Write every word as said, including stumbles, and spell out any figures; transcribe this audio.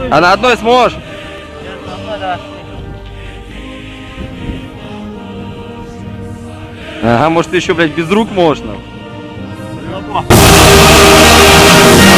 А на одной сможешь? Ага, может ты еще, блядь, без рук можешь, нахуй.